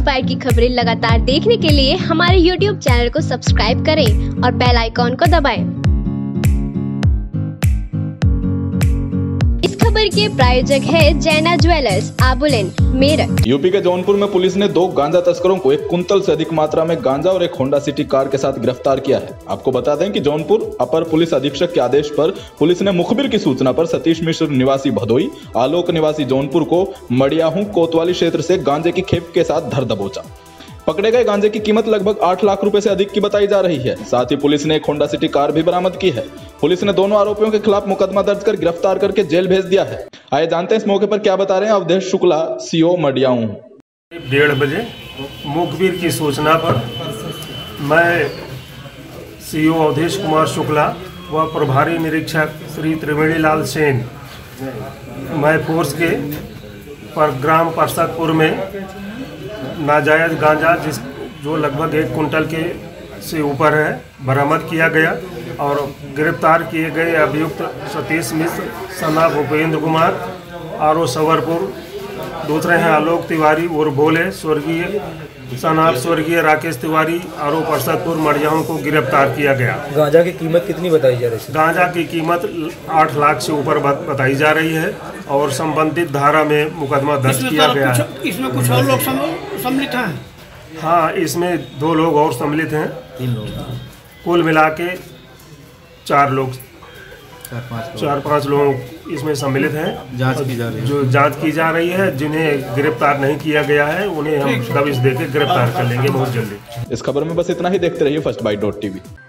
Inspire की खबरें लगातार देखने के लिए हमारे YouTube चैनल को सब्सक्राइब करें और बेल आइकॉन को दबाएं। इस खबर के प्रायोजक है जैना ज्वेलर्स, आबुलेन, मेरठ। यूपी के जौनपुर में पुलिस ने 2 गांजा तस्करों को 1 कुंतल से अधिक मात्रा में गांजा और एक होंडा सिटी कार के साथ गिरफ्तार किया है। आपको बता दें कि जौनपुर अपर पुलिस अधीक्षक के आदेश पर पुलिस ने मुखबिर की सूचना पर सतीश मिश्र निवासी भदोई, आलोक निवासी जौनपुर को मड़ियाहू कोतवाली क्षेत्र से गांजे की खेप के साथ धर दबोचा। पकड़े गए गांजे की कीमत लगभग 8 लाख रुपए से अधिक की बताई जा रही है। साथ ही पुलिस ने एक होंडा सिटी कार भी बरामद की है। पुलिस ने दोनों आरोपियों के खिलाफ मुकदमा दर्ज कर गिरफ्तार करके जेल भेज दिया है। आइए जानते हैं इस मौके पर क्या बता रहे हैं अवधेश शुक्ला, सीओ मडियाऊ। 1:30 बजे मुखबिर की सूचना पर मैं सीओ अवधेश कुमार शुक्ला व प्रभारी निरीक्षक श्री त्रिवेणी लाल सेन, मैं फोर्स के ग्राम परसतपुर में नाजायज गांजा जो लगभग 1 कुंटल के से ऊपर है बरामद किया गया और गिरफ्तार किए गए अभियुक्त सतीश मिश्र, सना भूपेंद्र कुमार, आरो सवरपुर, दूसरे हैं आलोक तिवारी और भोले, स्वर्गीय राकेश तिवारी, आरो परसतपुर मड़ियाहू को गिरफ्तार किया गया। गांजा की कीमत कितनी बताई जा रही है? गांजा की कीमत 8 लाख से ऊपर बताई जा रही है और संबंधित धारा में मुकदमा दर्ज किया गया है। इसमें कुछ और लोग सम्मिलित हैं? हाँ, इसमें 2 लोग और सम्मिलित हैं। 3 लोग, कुल मिला के 4 लोग, 4-5 लोग इसमें सम्मिलित हैं। जांच की जा रही है। जो जांच की जा रही है, जिन्हें गिरफ्तार नहीं किया गया है उन्हें हम दबिश देकर गिरफ्तार कर लेंगे बहुत जल्दी। इस खबर में बस इतना ही। देखते रहिए फर्स्ट बाइट.tv।